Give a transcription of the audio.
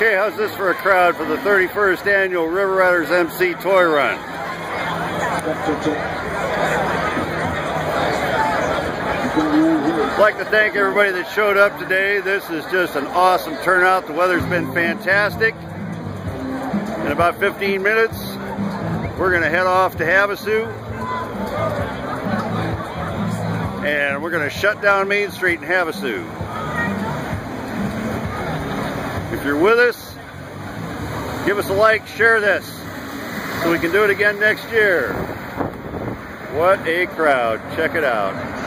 Okay, how's this for a crowd for the 31st annual River Riders MC Toy Run? I'd like to thank everybody that showed up today. This is just an awesome turnout. The weather's been fantastic. In about 15 minutes, we're going to head off to Havasu. And we're going to shut down Main Street in Havasu. If you're with us, give us a like, share this, so we can do it again next year. What a crowd. Check it out.